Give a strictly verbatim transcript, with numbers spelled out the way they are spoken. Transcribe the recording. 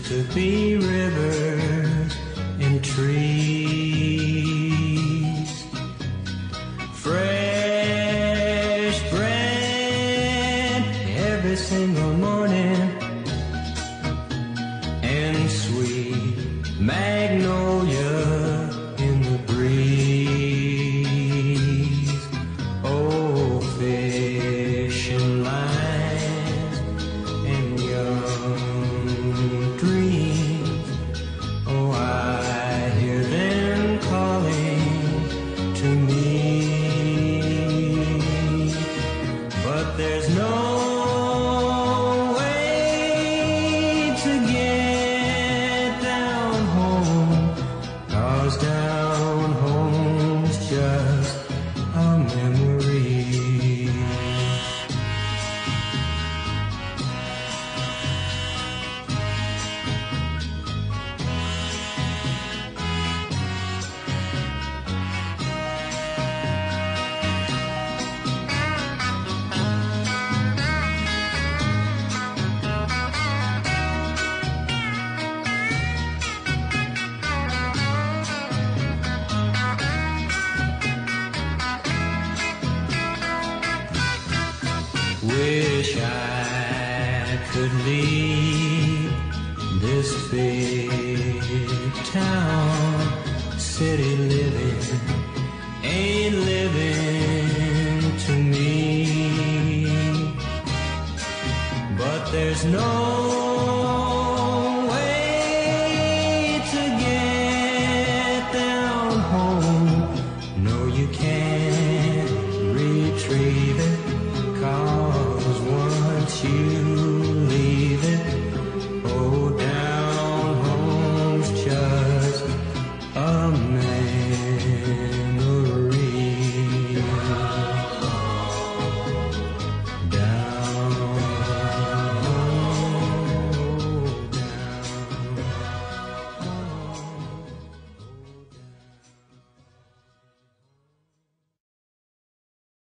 used to be rivers and trees, fresh bread every single morning, and sweet magnolia in the breeze. Oh, fishing lines and young dreams, oh, I hear them calling to me. But there's no way to get down home, 'cause down home's just a memory. Wish I could leave this big town. City living ain't living to me. But there's no